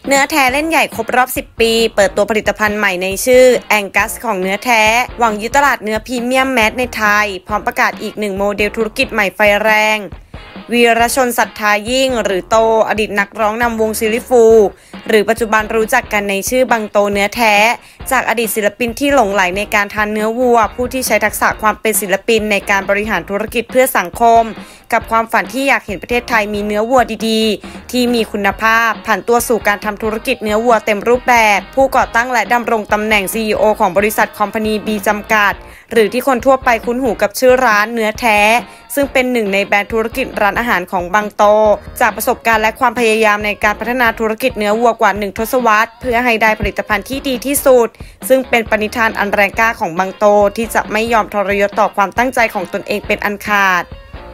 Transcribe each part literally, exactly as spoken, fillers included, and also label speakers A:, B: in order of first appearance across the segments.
A: เนื้อแท้เล่นใหญ่ครบรอบสิบปีเปิดตัวผลิตภัณฑ์ใหม่ในชื่อแองกัสของเนื้อแท้หวังยึดตลาดเนื้อพรีเมียมแมสในไทยพร้อมประกาศอีกหนึ่งโมเดลธุรกิจใหม่ไฟแรงวีรชนศรัทธายิ่งหรือโตอดีตนักร้องนำวงซิลลิฟูลหรือปัจจุบันรู้จักกันในชื่อบังโตเนื้อแท้จากอดีตศิลปินที่หลงใหลในการทานเนื้อวัวผู้ที่ใช้ทักษะความเป็นศิลปินในการบริหารธุรกิจเพื่อสังคมกับความฝันที่อยากเห็นประเทศไทยมีเนื้อวัวดีๆที่มีคุณภาพผ่านตัวสู่การทำธุรกิจเนื้อวัวเต็มรูปแบบผู้ก่อตั้งและดำรงตำแหน่ง ซี อี โอ ของบริษัทคอมพานีบีจำกัดหรือที่คนทั่วไปคุ้นหูกับชื่อร้านเนื้อแท้ซึ่งเป็นหนึ่งในแบรนด์ธุรกิจร้านอาหารของบังโตจากประสบการณ์และความพยายามในการพัฒนาธุรกิจเนื้อวัวกว่าหนึ่งทศวรรษเพื่อให้ได้ผลิตภัณฑ์ที่ดีที่สุดซึ่งเป็นปณิธานอันแรงกล้าของบังโตที่จะไม่ยอมทรยศต่อความตั้งใจของตนเองเป็นอันขาด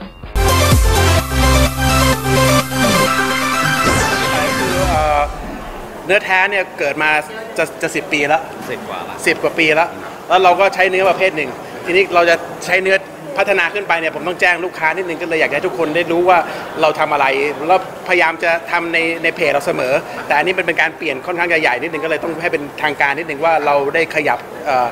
B: เนื้อแท้เนี่ยเกิดมาจะจะสิบปีแล้ว
C: สิบกว่าละ
B: สิบกว่าปีแล้วแล้วเราก็ใช้เนื้อประเภทหนึ่งทีนี้เราจะใช้เนื้อพัฒนาขึ้นไปเนี่ยผมต้องแจ้งลูกค้านิดนึงก็เลยอยากให้ทุกคนได้รู้ว่าเราทำอะไรแล้วพยายามจะทำในในเพจเราเสมอแต่อันนี้มันเป็นการเปลี่ยนค่อนข้างใหญ่นิดนึงก็เลยต้องให้เป็นทางการนิดนึงว่าเราได้ขยับ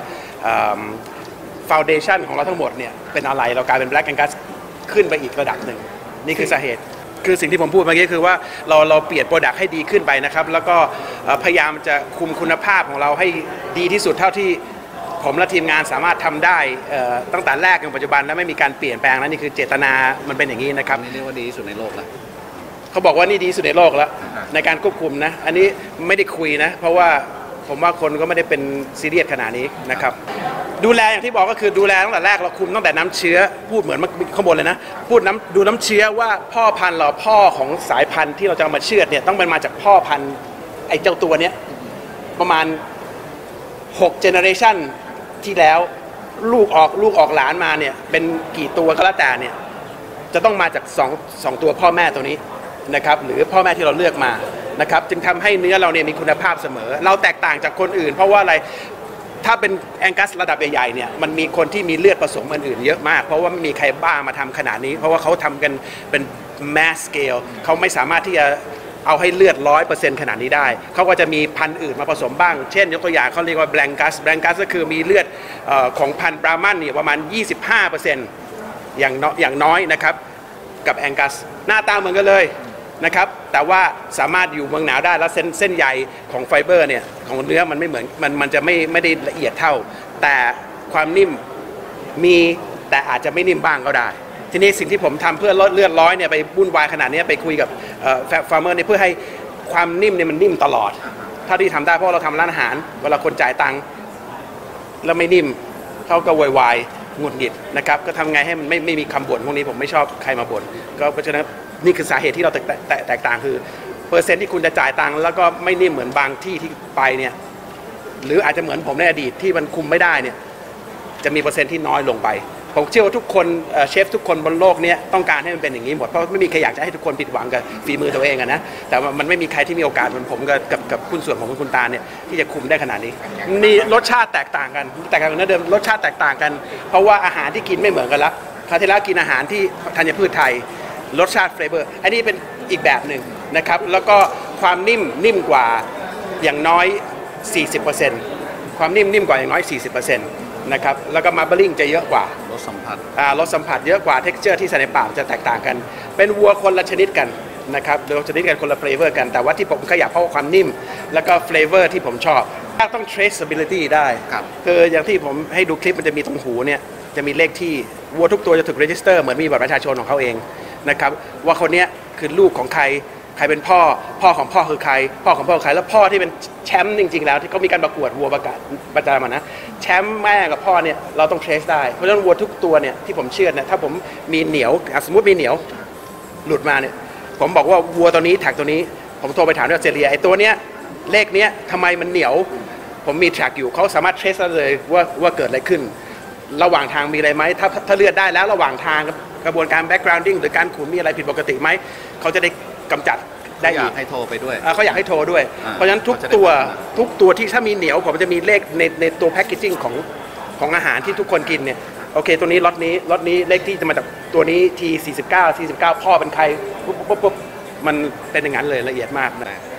B: ฟาวเดชั่นของเราทั้งหมดเนี่ยเป็นอะไรเรากลายเป็น Black Angus ขึ้นไปอีกระดับหนึ่งนี่คือสาเหตุคือสิ่งที่ผมพูดเมื่อกี้คือว่าเราเราเปลี่ยนโปรดักต์ให้ดีขึ้นไปนะครับแล้วก็พยายามจะคุมคุณภาพของเราให้ดีที่สุดเท่าที่ผมและทีมงานสามารถทำได้ตั้งแต่แรกจนปัจจุบันและไม่มีการเปลี่ยนแปลงนะนี่คือเจตนามันเป็นอย่างนี้นะครับ
C: นี่เรียกว่าดีที่สุดในโลกแล้ว
B: เขาบอกว่านี่ดีที่สุดในโลกแล้วในการควบคุมนะอันนี้ไม่ได้คุยนะเพราะว่าผมว่าคนก็ไม่ได้เป็นซีเรียสขนาดนี้นะครับดูแลอย่างที่บอกก็คือดูแลตั้งแต่แรกเราคุมตั้งแต่น้ำเชื้อพูดเหมือนข้างบนเลยนะพูดน้ำดูน้ำเชื้อว่าพ่อพันธุ์เราพ่อของสายพันธุ์ที่เราจะมาเชือดเนี่ยต้องเป็นมาจากพ่อพันธุ์ไอ้เจ้าตัวเนี้ยประมาณหกเจเนอเรชันที่แล้วลูกออกลูกออกหลานมาเนี่ยเป็นกี่ตัวก็แล้วแต่เนี่ยจะต้องมาจากสองสองตัวพ่อแม่ตัวนี้นะครับหรือพ่อแม่ที่เราเลือกมานะครับจึงทำให้เนื้อเราเนี่ยมีคุณภาพเสมอเราแตกต่างจากคนอื่นเพราะว่าอะไรถ้าเป็นแองกัสระดับใหญ่ๆเนี่ยมันมีคนที่มีเลือดผสมอันอื่นเยอะมากเพราะว่าไม่มีใครบ้ามาทำขนาดนี้เพราะว่าเขาทำกันเป็น mass scale เขาไม่สามารถที่จะเอาให้เลือดร้อยเปอร์เซ็นต์ขนาดนี้ได้เขาก็จะมีพันธุ์อื่นมาผสมบ้างเช่นยกตัวอย่างเขาเรียกว่าแบงกัสแบงกัสก็คือมีเลือดของพันธุ์บราหมันเนี่ยประมาณ ยี่สิบห้าเปอร์เซ็นต์ อย่างน้อยอย่างน้อยนะครับกับแองกัสหน้าตาเหมือนกันเลยนะครับแต่ว่าสามารถอยู่เมืองหนาวได้แล้วเส้นเส้นใยของไฟเบอร์เนี่ยของเนื้อมันไม่เหมือนมันมันจะไม่ไม่ได้ละเอียดเท่าแต่ความนิ่มมีแต่อาจจะไม่นิ่มบ้างก็ได้ทีนี้สิ่งที่ผมทำเพื่อลดเลือดร้อยเนี่ยไปวุ่นวายขนาดนี้ไปคุยกับฟาร์มเมอร์เนี่ยเพื่อให้ความนิ่มเนี่ยมันนิ่มตลอดถ้าที่ทำได้เพราะเราทำร้านอาหารเวลาคนจ่ายตังค์แล้วไม่นิ่มเขาก็วายวายหงุดหงิดนะครับก็ทำไงให้มันไม่ไม่มีคำบ่นพวกนี้ผมไม่ชอบใครมาบ่นก็เพราะฉะนั้นนี่คือสาเหตุที่เราแตกแตกต่างคือเปอร์เซ็นต์ที่คุณจะจ่ายตังค์แล้วก็ไม่นิ่มเหมือนบางที่ที่ไปเนี่ยหรืออาจจะเหมือนผมในอดีตที่มันคุมไม่ได้เนี่ยจะมีเปอร์เซ็นต์ที่น้อยลงไปผมเชื่อว่าทุกคนเชฟทุกคนบนโลกนี้ต้องการให้มันเป็นอย่างนี้หมดเพราะไม่มีใครอยากจะให้ทุกคนผิดหวังกับฝีมือตัวเองอะนะแต่ว่ามันไม่มีใครที่มีโอกาสเหมือนผมกับกับกับคุณส่วนของคุณตาเนี่ยที่จะคุมได้ขนาดนี้นี่รสชาติแตกต่างกันแตกต่างกันเดิมรสชาติแตกต่างกันเพราะว่าอาหารที่กินไม่เหมือนกันละคราวที่แล้วกินอาหารที่ธัญพืชไทยรสชาติเฟรเวอร์อันนี้เป็นอีกแบบหนึ่งนะครับแล้วก็ความนิ่มนิ่มกว่าอย่างน้อย สี่สิบเปอร์เซ็นต์ ความนิ่มนิ่มกว่าอย่างน้อย สี่สิบเปอร์เซ็นต์ นะครับแล้วก็มาร์บลิ่งจะเยอะกว่าร
C: สสัมผัส
B: อ่ารสสัมผัสเยอะกว่าเท็กซ์เจอร์ที่ใส่ในปากจะแตกต่างกันเป็นวัวคนละชนิดกันนะครับโดยชนิดกันคนละเฟรเวอร์กันแต่ว่าที่ผมขยับเพราะความนิ่มแล้วก็เฟรเวอร์ที่ผมชอบต้อง traceability ได้
C: ครับ
B: คืออย่างที่ผมให้ดูคลิปมันจะมีตรงหูเนี่ยจะมีเลขที่วัวทุกตัวจะถูก register เหมือนมีบัตรประชาชนของเขาเองนะครับว่าคนนี้คือลูกของใครใครเป็นพ่อพ่อของพ่อคือใครพ่อของพ่อคือใครแล้วพ่อที่เป็นแชมป์จริงๆแล้วที่เขามีการประกวดวัวประกาศประจำนะแชมป์แม่กับพ่อเนี่ยเราต้อง trace ได้เพราะฉะนั้นวัวทุกตัวเนี่ยที่ผมเชื่อเนี่ยถ้าผมมีเหนียวสมมติมีเหนียวหลุดมาเนี่ยผมบอกว่าวัวตัวนี้แท็กตัวนี้ผมโทรไปถามที่ออสเตรเลียไอ้ตัวเนี้ยเลขเนี้ยทำไมมันเหนียวผมมีแท็กอยู่เขาสามารถ trace ได้เลยว่าว่าเกิดอะไรขึ้นระหว่างทางมีอะไรไหมถ้าถ้าเลือดได้แล้วระหว่างทางกระบวนการ backgrounding หรือการขุนมีอะไรผิดปกติไหมเขาจะได้กำจัดได้
C: อยากให้โทรไปด้วย
B: เขาอยากให้โทรด้วยเพราะฉะนั้นทุกตัวทุกตัวที่ถ้ามีเหนียวผมจะมีเลขในในตัวแพคเกจิ้งของของอาหารที่ทุกคนกินเนี่ยโอเคตัวนี้ล็อตนี้ล็อตนี้เลขที่จะมาจากตัวนี้ทีสี่สิบเก้า สี่สิบเก้าพ่อเป็นใครปุ๊บปุ๊บปุ๊บมันเป็นอย่างนั้นเลยละเอียดมากนะ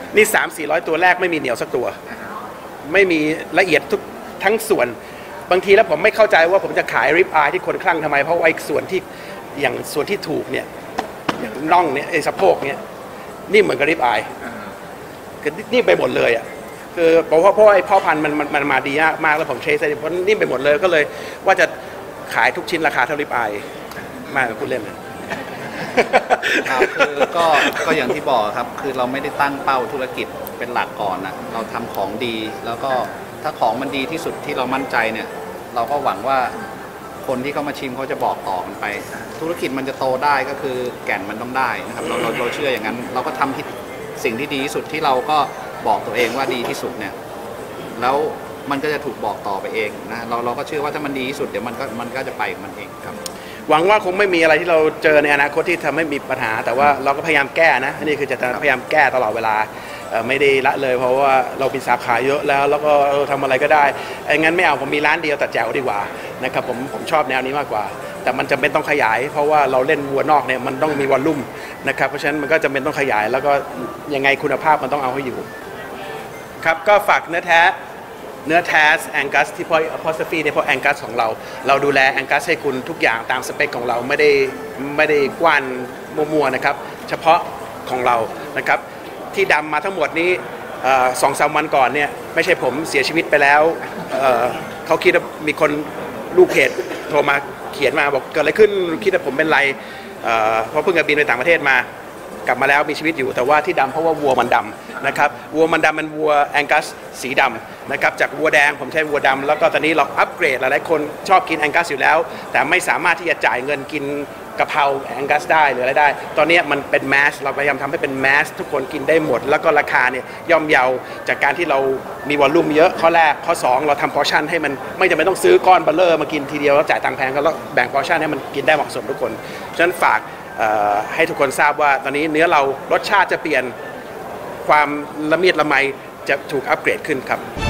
B: นี่สามสี่ร้อยตัวแรกไม่มีเหนียวสักตัวไม่มีละเอียดทุกทั้งส่วนบางทีแล้วผมไม่เข้าใจว่าผมจะขายริบอายที่คนคลั่งทำไมเพราะว่าไอ้ส่วนที่อย่างส่วนที่ถูกเนี่ยอย่างน่องเนี่ยไอ้สะโพกเนี่ยนี่เหมือนกับริบอายคือนี่ไปหมดเลยอ่ะคือเพราะว่าเพราะไอ้พ่อพันธุ์มันมันมันมาดีมากแล้วผมเทสเพราะนี่ไปหมดเลยก็เลยว่าจะขายทุกชิ้นราคาเท่าริบอายมากกว่าพูดเล่น
C: ครับคือก็ก็อย่างที่บอกครับคือเราไม่ได้ตั้งเป้าธุรกิจเป็นหลักก่อนนะเราทำของดีแล้วก็ถ้าของมันดีที่สุดที่เรามั่นใจเนี่ยเราก็หวังว่าคนที่เขามาชิมเขาจะบอกต่อกันไปธุรกิจมันจะโตได้ก็คือแก่นมันต้องได้นะครับเราเราเราเชื่ออย่างนั้นเราก็ทำที่สิ่งที่ดีที่สุดที่เราก็บอกตัวเองว่าดีที่สุดเนี่ยแล้วมันก็จะถูกบอกต่อไปเองนะเราเราก็เชื่อว่าถ้ามันดีที่สุดเดี๋ยวมันก็มันก็จะไปมันเองครับ
B: หวังว่าคงไม่มีอะไรที่เราเจอในอนาคตที่ทำให้มีปัญหาแต่ว่าเราก็พยายามแก้นะนี่คือจะพยายามแก้ตลอดเวลาไม่ได้ละเลยเพราะว่าเรามีสาขาเยอะแล้วแล้วก็ทำอะไรก็ได้งั้นไม่เอาผมมีร้านเดียวแต่แจ๋วดีกว่านะครับผมผมชอบแนวนี้มากกว่าแต่มันจำเป็นต้องขยายเพราะว่าเราเล่นวัวนอกเนี่ยมันต้องมีวอลลุ่มนะครับเพราะฉะนั้นมันก็จำเป็นต้องขยายแล้วก็ยังไงคุณภาพมันต้องเอาให้อยู่ครับก็ฝากเนื้อแท้เนื้อแท้แองกัสที่พอพอสฟีเนี่ยเพราะแองกัสของเราเราดูแลแองกัสให้คุณทุกอย่างตามสเปคของเราไม่ได้ไม่ได้กว้านมัวๆนะครับเฉพาะของเรานะครับที่ดำมาทั้งหมดนี้สองสามวันก่อนเนี่ยไม่ใช่ผมเสียชีวิตไปแล้ว เ, เขาคิดว่ามีคนลูกเพจโทรมาเขียนมาบอกเกิดอะไรขึ้นคิดว่าผมเป็นไร เ, เพราะเพิ่งจะบินไปต่างประเทศมากลับมาแล้วมีชีวิตอยู่แต่ว่าที่ดำเพราะว่าวัวมันดำนะครับวัวมันดำมันวัวแองกัสสีดำนะครับจากวัวแดงผมใช้วัวดำแล้วก็ตอนนี้เราอัปเกรดหลายๆคนชอบกินแองกัสอยู่แล้วแต่ไม่สามารถที่จะจ่ายเงินกินกะเพราแองกัสได้หรืออะไรได้ตอนนี้มันเป็นแมสเราพยายามทำให้เป็นแมสทุกคนกินได้หมดแล้วก็ราคาเนี่ยย่อมเยาจากการที่เรามีวอลลุ่มเยอะข้อแรกข้อสองเราทำพอร์ชั่นให้มันไม่จำเป็นต้องซื้อก้อนเบลเลอร์มากินทีเดียวแล้วจ่ายตังค์แพงก็แล้วแบ่งพอร์ชั่นให้มันกินได้เหมาะสมทุกคนฉะนั้นฝากให้ทุกคนทราบว่าตอนนี้เนื้อเรารสชาติจะเปลี่ยนความละเมียดละไมจะถูกอัปเกรดขึ้นครับ